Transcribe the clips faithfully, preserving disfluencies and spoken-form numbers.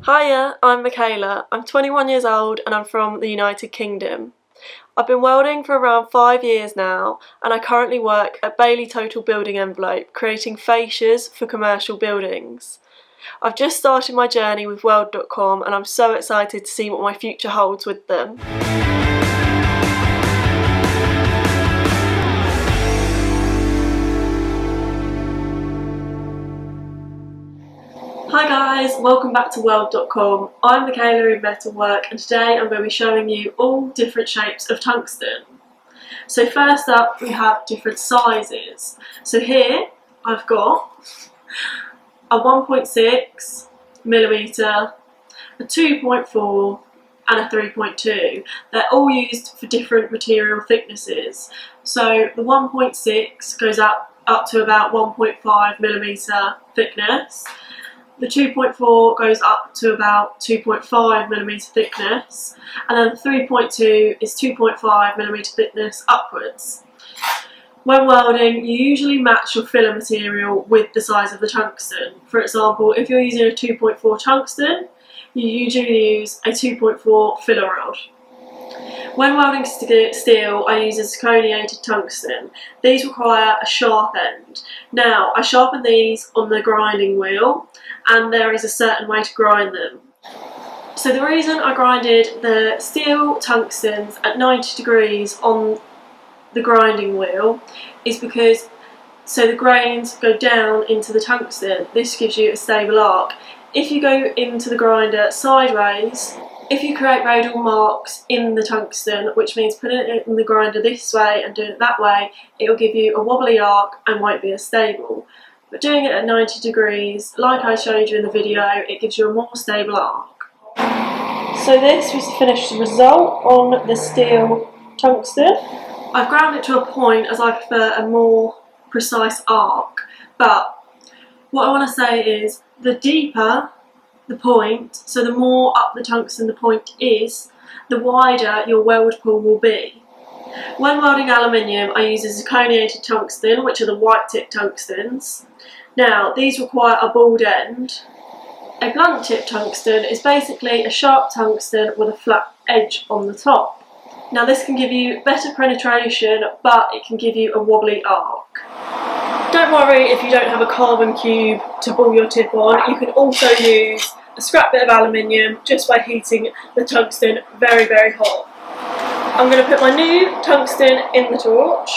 Hiya, I'm Mikala. I'm twenty-one years old and I'm from the United Kingdom. I've been welding for around five years now and I currently work at Bailey Total Building Envelope creating fascias for commercial buildings. I've just started my journey with Weld dot com and I'm so excited to see what my future holds with them. Hi guys, welcome back to Weld dot com. I'm Mikala in Metalwork and today I'm going to be showing you all different shapes of tungsten. So first up we have different sizes. So here I've got a one point six millimeter, a two point four and a three point two. They're all used for different material thicknesses. So the one point six goes up, up to about one point five millimeter thickness. The two point four goes up to about two point five millimeter thickness, and then the three point two is two point five millimeter thickness upwards. When welding, you usually match your filler material with the size of the tungsten. For example, if you're using a two point four tungsten, you usually use a two point four filler rod. When welding steel, I use a zirconiated tungsten. These require a sharp end. Now, I sharpen these on the grinding wheel, and there is a certain way to grind them. So the reason I grinded the steel tungstens at ninety degrees on the grinding wheel is because so the grains go down into the tungsten. This gives you a stable arc. If you go into the grinder sideways, if you create radial marks in the tungsten, which means putting it in the grinder this way and doing it that way, it will give you a wobbly arc and won't be as stable. But doing it at ninety degrees, like I showed you in the video, it gives you a more stable arc. So this was the finished result on the steel tungsten. I've ground it to a point as I prefer a more precise arc, but what I want to say is the deeper the point, so the more up the tungsten the point is, the wider your weld pool will be. When welding aluminium, I use a zirconiated tungsten, which are the white tip tungstens. Now, these require a bald end. A blunt tip tungsten is basically a sharp tungsten with a flat edge on the top. Now, this can give you better penetration, but it can give you a wobbly arc. Don't worry if you don't have a carbon cube to ball your tip on. You can also use a scrap bit of aluminium just by heating the tungsten very, very hot. I'm going to put my new tungsten in the torch.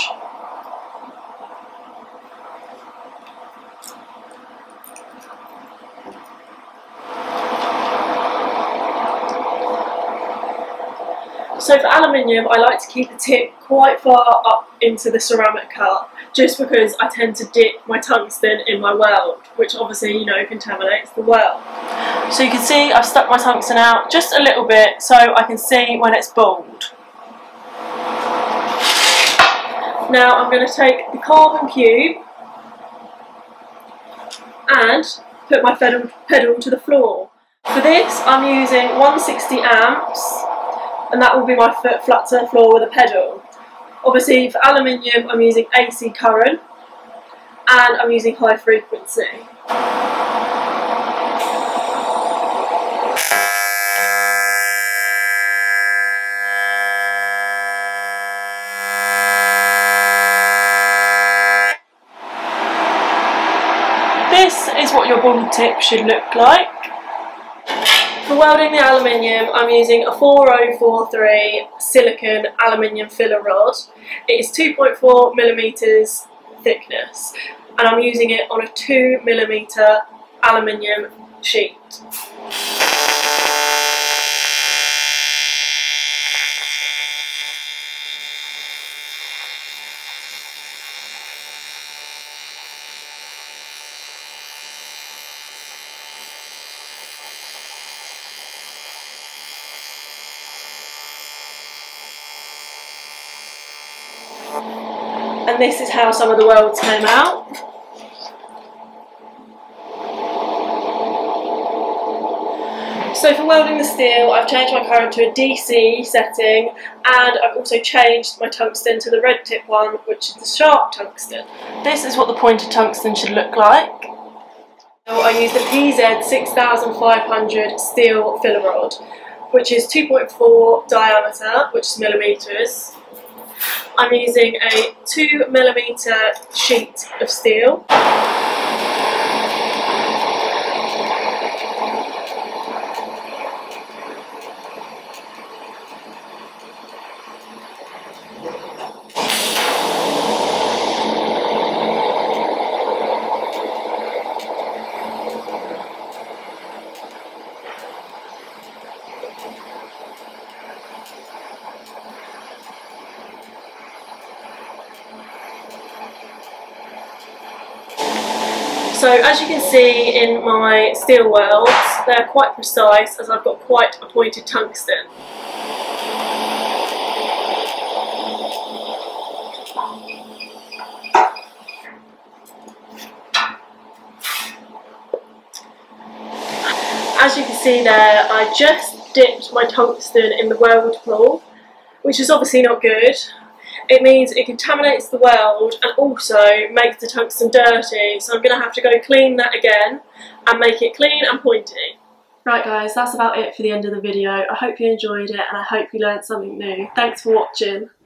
So for aluminium, I like to keep the tip quite far up into the ceramic cup, just because I tend to dip my tungsten in my weld, which obviously, you know, contaminates the weld. So you can see I've stuck my tungsten out just a little bit so I can see when it's bald. Now I'm going to take the carbon cube and put my pedal, pedal to the floor. For this I'm using one sixty amps, and that will be my foot flat to the floor with a pedal. Obviously for aluminium I'm using A C current and I'm using high frequency. This is what your bald tip should look like. For welding the aluminium, I'm using a four oh four three silicon aluminium filler rod. It is two point four millimeters thickness, and I'm using it on a two millimeter aluminium sheet. And this is how some of the welds came out. So for welding the steel, I've changed my current to a D C setting, and I've also changed my tungsten to the red tip one, which is the sharp tungsten. This is what the pointed tungsten should look like. I used the P Z six thousand five hundred steel filler rod, which is two point four diameter, which is millimetres. I'm using a two millimetre sheet of steel. So as you can see in my steel welds, they're quite precise as I've got quite a pointed tungsten. As you can see there, I just dipped my tungsten in the weld pool, which is obviously not good. It means it contaminates the weld and also makes the tungsten dirty, so I'm going to have to go clean that again and make it clean and pointy. Right guys, that's about it for the end of the video. I hope you enjoyed it and I hope you learned something new. Thanks for watching.